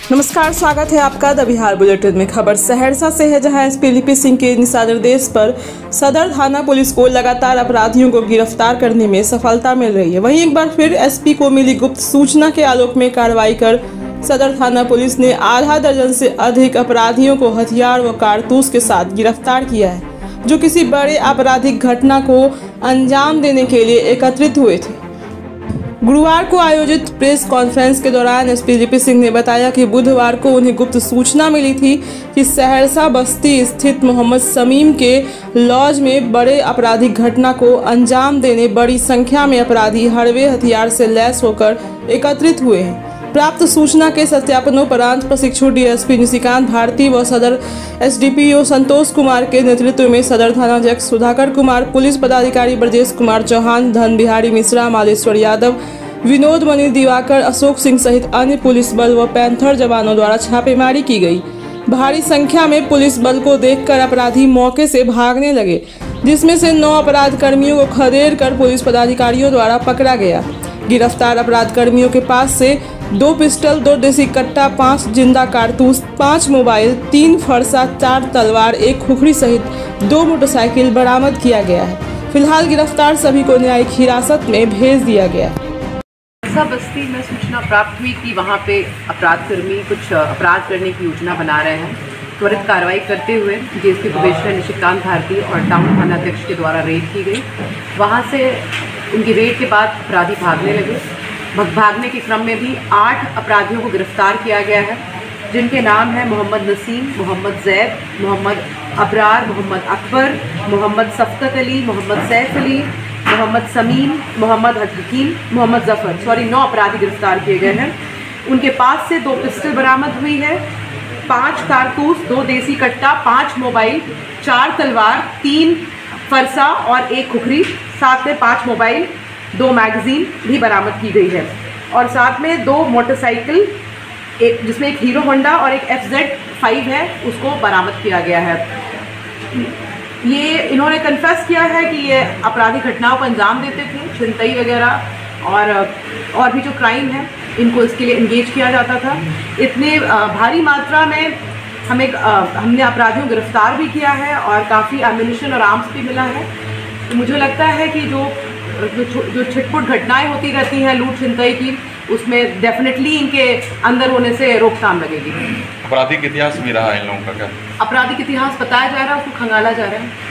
नमस्कार, स्वागत है आपका द बिहार बुलेटिन में। खबर सहरसा से है, जहां एसपी लिपि सिंह के दिशा निर्देश पर सदर थाना पुलिस को लगातार अपराधियों को गिरफ्तार करने में सफलता मिल रही है। वहीं एक बार फिर एसपी को मिली गुप्त सूचना के आलोक में कार्रवाई कर सदर थाना पुलिस ने आधा दर्जन से अधिक अपराधियों को हथियार व कारतूस के साथ गिरफ्तार किया है, जो किसी बड़े आपराधिक घटना को अंजाम देने के लिए एकत्रित हुए थे। गुरुवार को आयोजित प्रेस कॉन्फ्रेंस के दौरान एसपी लिपि सिंह ने बताया कि बुधवार को उन्हें गुप्त सूचना मिली थी कि सहरसा बस्ती स्थित मोहम्मद समीम के लॉज में बड़े आपराधिक घटना को अंजाम देने बड़ी संख्या में अपराधी हड़वे हथियार से लैस होकर एकत्रित हुए हैं। प्राप्त सूचना के सत्यापनोपरांत प्रशिक्षु डीएसपी निशिकांत भारती व सदर एसडीपीओ संतोष कुमार के नेतृत्व में सदर थानाध्यक्ष सुधाकर कुमार, पुलिस पदाधिकारी ब्रजेश कुमार चौहान, धन बिहारी मिश्रा, मालेश्वर यादव, विनोद मणि दिवाकर, अशोक सिंह सहित अन्य पुलिस बल व पैंथर जवानों द्वारा छापेमारी की गई। भारी संख्या में पुलिस बल को देखकर अपराधी मौके से भागने लगे, जिसमें से 9 अपराध कर्मियों को खदेड़ कर पुलिस पदाधिकारियों द्वारा पकड़ा गया। गिरफ्तार अपराध कर्मियों के पास से 2 पिस्टल, 2 देसी कट्टा, 5 जिंदा कारतूस, 5 मोबाइल, 3 फरसा, 4 तलवार, 1 खुखरी सहित 2 मोटरसाइकिल बरामद किया गया है। फिलहाल गिरफ्तार सभी को न्यायिक हिरासत में भेज दिया गया। बस्ती में सूचना प्राप्त हुई कि वहाँ पे अपराधकर्मी कुछ अपराध करने की योजना बना रहे हैं। त्वरित कार्रवाई करते हुए डीएसपी प्रोबेशनर निशिकांत भारती और टाउन थानाध्यक्ष के द्वारा रेड की गई। वहाँ से उनकी रेड के बाद अपराधी भागने लगे। भागने के क्रम में भी 8 अपराधियों को गिरफ्तार किया गया है, जिनके नाम हैं मोहम्मद नसीम, मोहम्मद जैद, मोहम्मद अबरार, मोहम्मद अकबर, मोहम्मद सफकत अली, मोहम्मद सैफ अली, मोहम्मद समीम, मोहम्मद हकीम, मोहम्मद जफर। 9 अपराधी गिरफ्तार किए गए हैं। उनके पास से 2 पिस्टल बरामद हुई है, 5 कारतूस, 2 देसी कट्टा, 5 मोबाइल, 4 तलवार, 3 फरसा और 1 खुखरी, साथ में 5 मोबाइल, 2 मैगजीन भी बरामद की गई है और साथ में 2 मोटरसाइकिल, एक जिसमें एक हीरो होंडा और एक FZ5 है, उसको बरामद किया गया है। ये इन्होंने कन्फेस किया है कि ये आपराधिक घटनाओं को अंजाम देते थे, छिनतई वगैरह और भी जो क्राइम है, इनको इसके लिए इंगेज किया जाता था। इतने भारी मात्रा में हमने अपराधियों को गिरफ्तार भी किया है और काफ़ी एम्युनिशन और आर्म्स भी मिला है। तो मुझे लगता है कि जो छिटपुट घटनाएं होती रहती हैं लूट छिनतई की, उसमें डेफिनेटली इनके अंदर होने से रोकथाम लगेगी। आपराधिक इतिहास भी रहा है इन लोगों का क्या? आपराधिक इतिहास बताया जा रहा है, उसको खंगाला जा रहा है।